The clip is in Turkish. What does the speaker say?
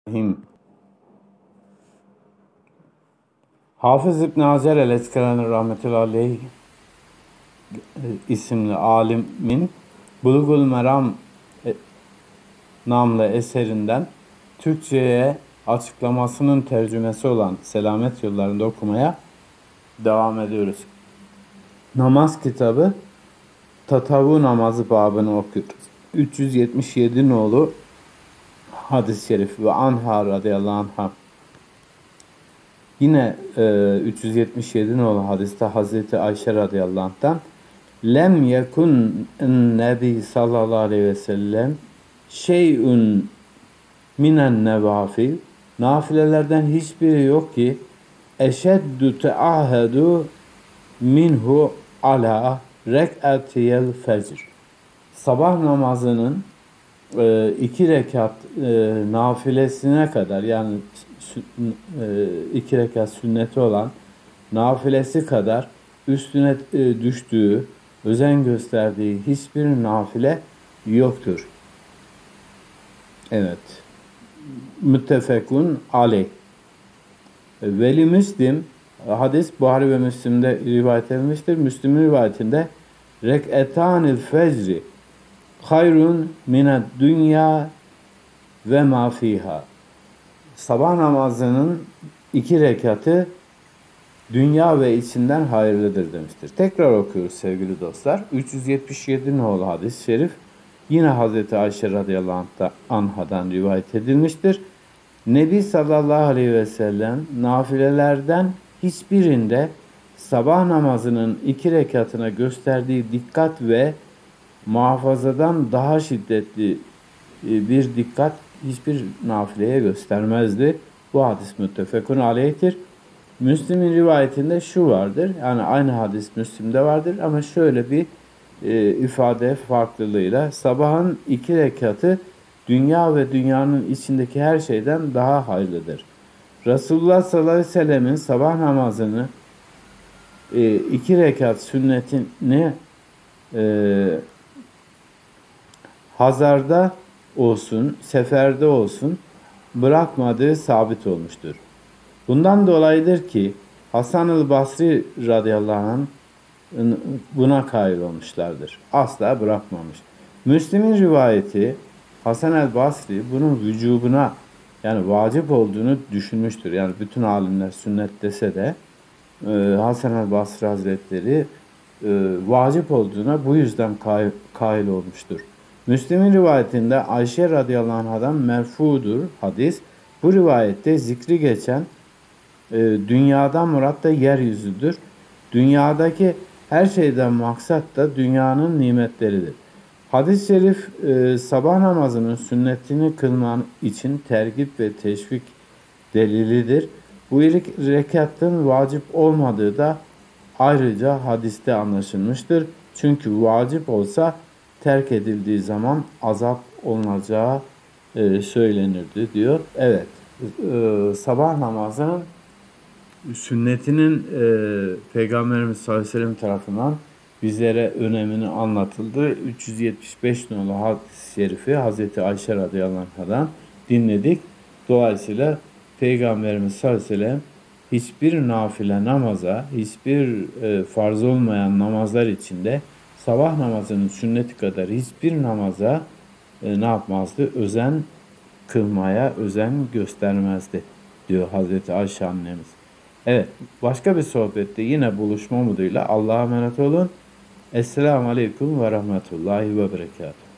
Bismillahirrahmanirrahim. Hafız İbn Hacer el-Eskalani rahmetullahi aleyh isimli alimin Bulugul Meram namlı eserinden Türkçe'ye açıklamasının tercümesi olan Selamet Yollarında okumaya devam ediyoruz. Namaz kitabı Tatavu namazı babını okuyoruz. 377 nolu hadis-i şerif ve anha radıyallahu anha. Yine 377 nolu hadiste Hazreti Ayşe radıyallahu anh'tan lem yekun nebi sallallahu aleyhi ve sellem şey'un minen nevafil, nafilelerden hiçbiri yok ki eşeddü teahedu minhu ala rek'atiyel fecr. Sabah namazının 2 rekat nafilesine kadar, yani 2 rekat sünneti olan nafilesi kadar üstüne düştüğü, özen gösterdiği hiçbir nafile yoktur. Evet. Müttefekun aleyh. Veli Müslim, hadis Buhari ve Müslim'de rivayet edilmiştir. Müslim'in rivayetinde rek'etanil fecri hayrun mined dünya ve ma fiha. Sabah namazının 2 rekatı dünya ve içinden hayırlıdır demiştir. Tekrar okuyoruz sevgili dostlar. 377 nolu hadis-i şerif yine Hazreti Ayşe radıyallahu anhadan rivayet edilmiştir. Nebi sallallahu aleyhi ve sellem nafilelerden hiçbirinde sabah namazının 2 rekatına gösterdiği dikkat ve muhafazadan daha şiddetli bir dikkat hiçbir nafileye göstermezdi. Bu hadis müttefekun aleyhtir. Müslim'in rivayetinde şu vardır. Yani aynı hadis Müslim'de vardır ama şöyle bir ifade farklılığıyla sabahın 2 rekatı dünya ve dünyanın içindeki her şeyden daha hayırlıdır. Resulullah sallallahu aleyhi ve sellemin sabah namazını 2 rekat sünnetini hazarda olsun, seferde olsun bırakmadığı sabit olmuştur. Bundan dolayıdır ki Hasan-ı Basri radıyallahu anh buna kail olmuşlardır. Asla bırakmamış. Müslim'in rivayeti Hasan el Basri bunun vücubuna, yani vacip olduğunu düşünmüştür. Yani bütün alimler sünnet dese de Hasan el Basri Hazretleri vacip olduğuna bu yüzden kail olmuştur. Müslim'in rivayetinde Ayşe radıyallahu anh'dan merfudur hadis. Bu rivayette zikri geçen dünyadan murat da yeryüzüdür. Dünyadaki her şeyden maksat da dünyanın nimetleridir. Hadis-i şerif sabah namazının sünnetini kılman için tergip ve teşvik delilidir. Bu rekatın vacip olmadığı da ayrıca hadiste anlaşılmıştır. Çünkü vacip olsa terk edildiği zaman azap olunacağı söylenirdi diyor. Evet, sabah namazının sünnetinin Peygamberimiz sallallahu aleyhi ve sellem tarafından bizlere önemini anlatıldı. 375 nolu hadis-i şerifi Hazreti Ayşe radıyallahu anh'dan dinledik. Dolayısıyla Peygamberimiz sallallahu aleyhi ve sellem hiçbir nafile namaza, hiçbir farz olmayan namazlar içinde sabah namazının sünneti kadar hiçbir namaza ne yapmazdı? Özen kılmaya, özen göstermezdi diyor Hazreti Ayşe annemiz. Evet, başka bir sohbette yine buluşma umuduyla Allah'a emanet olun. Esselamu Aleyküm ve Rahmetullahi ve Berekatuhu.